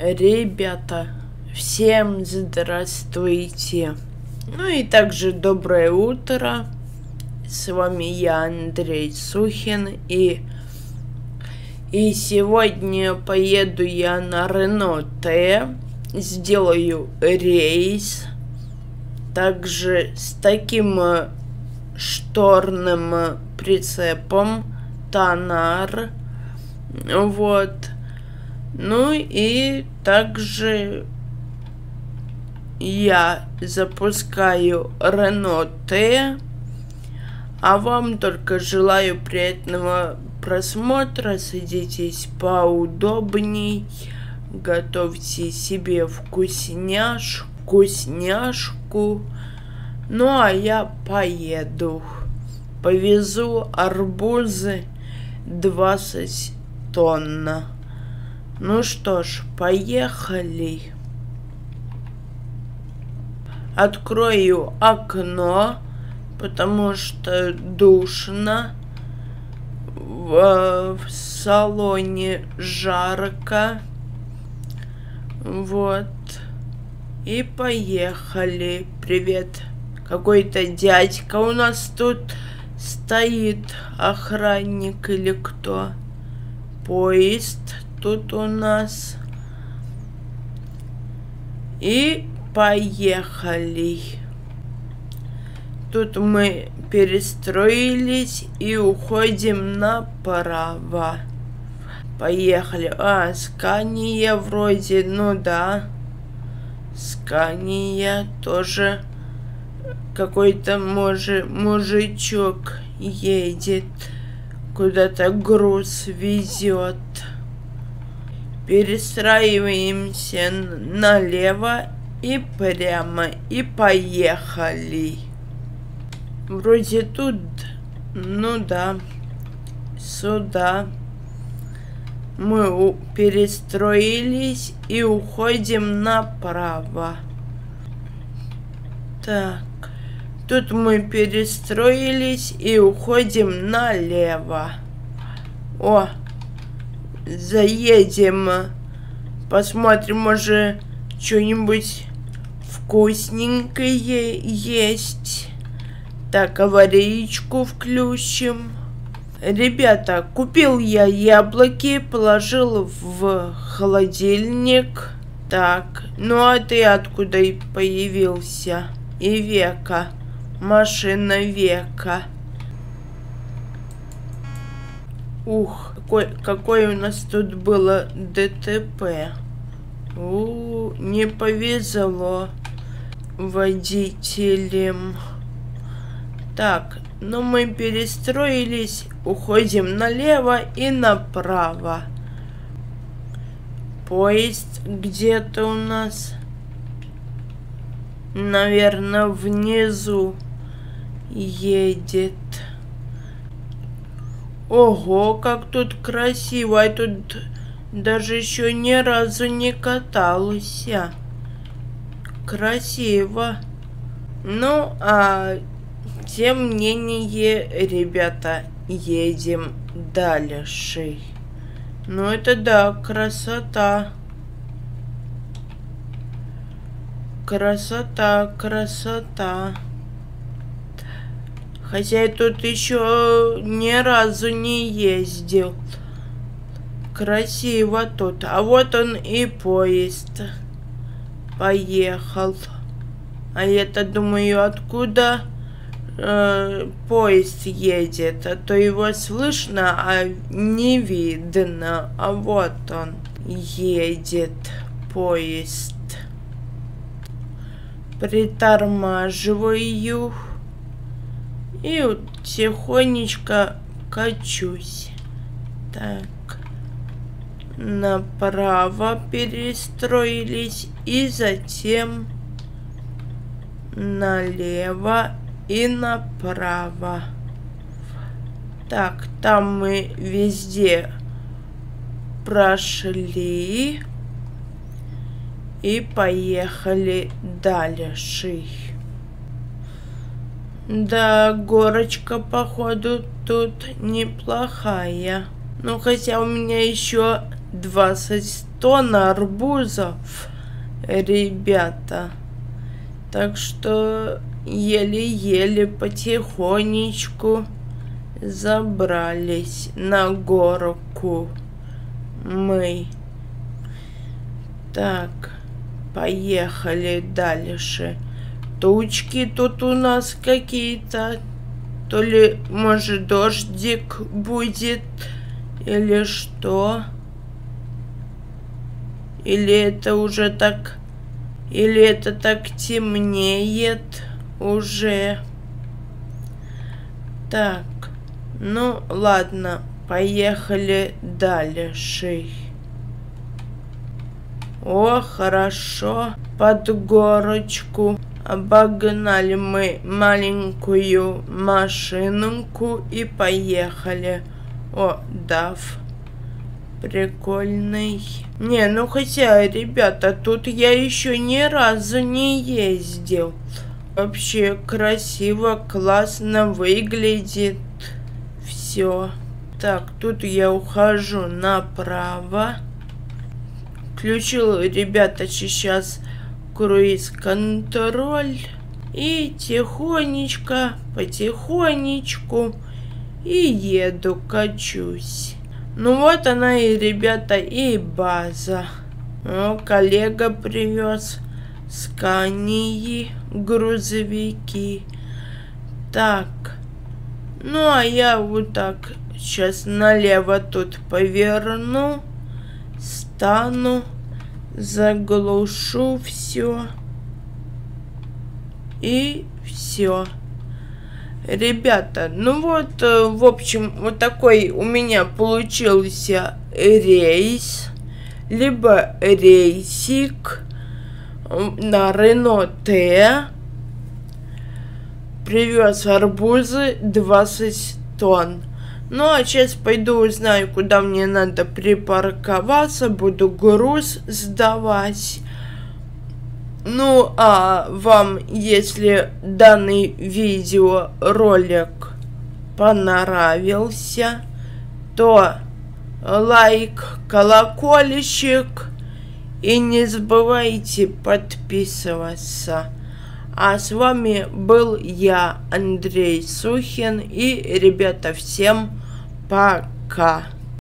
Ребята, всем здравствуйте. Ну и также доброе утро. С вами я, Андрей Сухин, и сегодня поеду я на Renault T, сделаю рейс, также с таким шторным прицепом Тонар, вот. Ну и также я запускаю Renault T, а вам только желаю приятного просмотра, садитесь поудобней, готовьте себе вкусняшку, ну а я поеду, повезу арбузы 20 тонн. Ну что ж, поехали. Открою окно, потому что душно. В салоне жарко. Вот. И поехали. Привет. Какой-то дядька у нас тут стоит. Охранник или кто? Поезд тут у нас. И поехали. Тут мы перестроились и уходим направо. Поехали. Скания вроде, ну да. Скания тоже. Какой-то мужичок едет. Куда-то груз везет. Перестраиваемся налево и прямо. И поехали. Вроде тут, ну да, сюда. Мы перестроились и уходим направо. Так, тут мы перестроились и уходим налево. О, заедем, посмотрим, может, что-нибудь вкусненькое есть. Так, аварийку включим. Ребята, купил я яблоки, положил в холодильник. Так, ну а ты откуда и появился? И Века, машина Века. Ух, какой у нас тут было ДТП. Не повезло водителям. Так, ну мы перестроились, уходим налево и направо. Поезд где-то у нас, наверное, внизу едет. Ого, как тут красиво, я тут даже еще ни разу не катался. Красиво. Ну, тем не менее, ребята, едем дальше. Ну, это да, красота. Красота. Хотя я тут еще ни разу не ездил. Красиво тут. А вот он и поезд. Поехал. А я-то думаю, откуда поезд едет, а то его слышно, а не видно. А вот он едет, поезд. Притормаживаю и тихонечко качусь. Так, направо перестроились и затем налево и направо. Так, там мы везде прошли и поехали дальше. Да, горочка, походу, тут неплохая. Ну, хотя у меня еще 20 тонн арбузов, ребята. Так что еле-еле потихонечку забрались на горку мы. Так, поехали дальше. Тучки тут у нас какие-то. То ли, может, дождик будет, или что? Или это уже так... Или это так темнеет уже? Так, ну ладно, поехали дальше. О, хорошо, под горочку. Обогнали мы маленькую машинку и поехали. О, DAF. Прикольный. Не, ну хотя, ребята, тут я еще ни разу не ездил. Вообще красиво, классно выглядит. Все. Так, тут я ухожу направо. Включил, ребята, сейчас круиз-контроль. И тихонечко, потихонечку и еду, качусь. Ну вот она и, ребята, и база. О, коллега привез Скании, грузовики. Так, ну а я вот так сейчас налево тут поверну, стану, заглушу все и все. Ребята, ну вот, в общем, вот такой у меня получился рейс, либо рейсик на Renault T. Привез арбузы 20 тонн. Ну а сейчас пойду узнаю, куда мне надо припарковаться, буду груз сдавать. Ну, а вам, если данный видеоролик понравился, то лайк, колокольчик и не забывайте подписываться. А с вами был я, Андрей Сухин, и, ребята, всем пока.